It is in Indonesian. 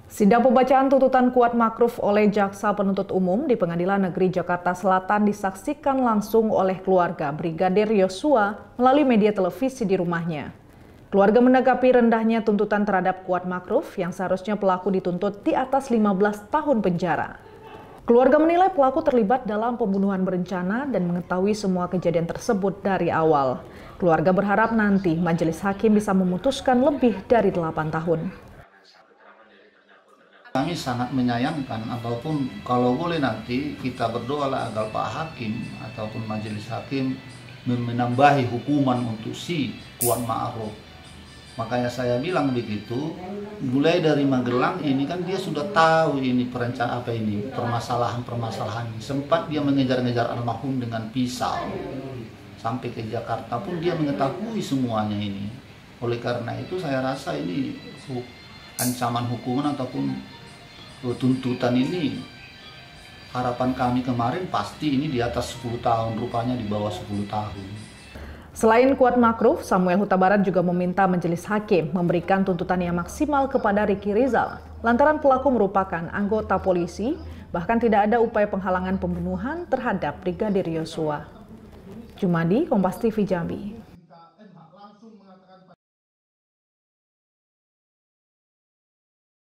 Sidang pembacaan tuntutan Kuat Makruf oleh Jaksa Penuntut Umum di Pengadilan Negeri Jakarta Selatan disaksikan langsung oleh keluarga Brigadir Yosua melalui media televisi di rumahnya. Keluarga menanggapi rendahnya tuntutan terhadap Kuat Makruf yang seharusnya pelaku dituntut di atas 15 tahun penjara. Keluarga menilai pelaku terlibat dalam pembunuhan berencana dan mengetahui semua kejadian tersebut dari awal. Keluarga berharap nanti majelis hakim bisa memutuskan lebih dari 8 tahun. Kami sangat menyayangkan, ataupun kalau boleh nanti kita berdoalah agar Pak Hakim ataupun majelis hakim menambahi hukuman untuk si Kuat Makruf. Makanya saya bilang begitu, mulai dari Magelang ini kan dia sudah tahu ini perencanaan apa ini, permasalahan ini. Sempat dia mengejar-ngejar almarhum dengan pisau. Sampai ke Jakarta pun dia mengetahui semuanya ini. Oleh karena itu saya rasa ini ancaman hukuman ataupun tuntutan ini, harapan kami kemarin pasti ini di atas 10 tahun, rupanya di bawah 10 tahun. Selain Kuat Makruf, Samuel Huta Barat juga meminta majelis hakim memberikan tuntutan yang maksimal kepada Ricky Rizal lantaran pelaku merupakan anggota polisi, bahkan tidak ada upaya penghalangan pembunuhan terhadap Brigadir Yosua. Jumadi, Kompas TV Jambi.